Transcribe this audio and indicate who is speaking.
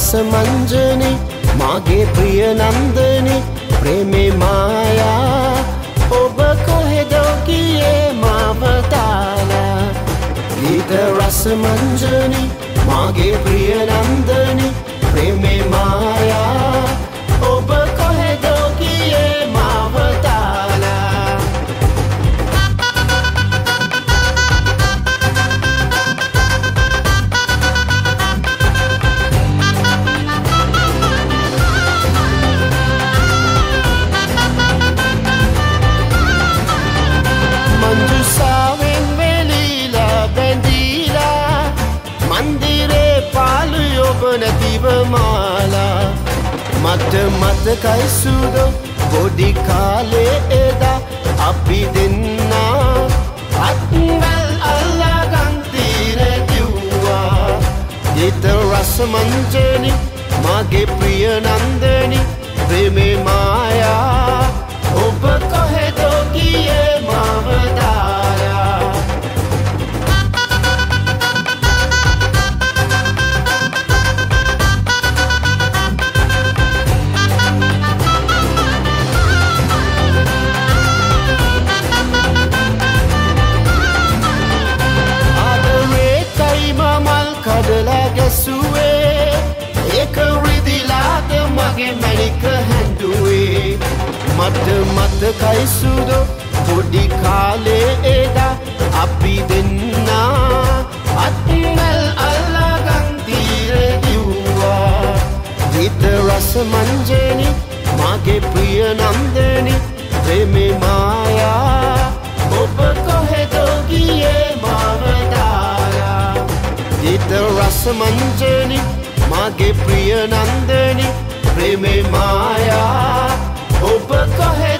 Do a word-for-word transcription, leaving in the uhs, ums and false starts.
Speaker 1: රස මංජනි මාගේ ප්‍රිය නන්දනි ප්‍රේමේ මායා ඔබ කොහෙද ගියේ මාව දාලා ගීත රස මංජනි මාගේ ප්‍රිය නන්දනි ප්‍රේමේ මායා ඔබ කොහෙද ගියේ මාව දාලා මංජුසාවෙන් වෙලීලා බැඳීලා මන්දිරේ පාළුයි ඔබ නැතිව මාලා මට මතකයි සුදෝ පොඩි කාලේ එදා අපි දෙන්නා අත්වැල් අල්ලාගන් තීරේ කිව්වා ගීත රස මංජනි මාගේ ප්‍රිය නන්දනි ප්‍රේමේ මායා ඔබ කොහෙද ගියේ මාව දාලා කඩලා ගැසුවේ ඒක රිදිලාද මගේ මැණික හැඬුවේ මට මතකයි සුදෝ පොඩි කාලේ එදා අපි දෙන්නා අත්වැල් අල්ලාගන් තීරේ කිව්වා ගීත රස මංජනි මාගේ ප්‍රිය නන්දනි ප්‍රේමේ මායා ඔබ කොහෙද ගියේ මාව දාලා ගීත රස මංජනි මාගේ ප්‍රිය නන්දනි ප්‍රේමේ මායා ඔබ කොහෙද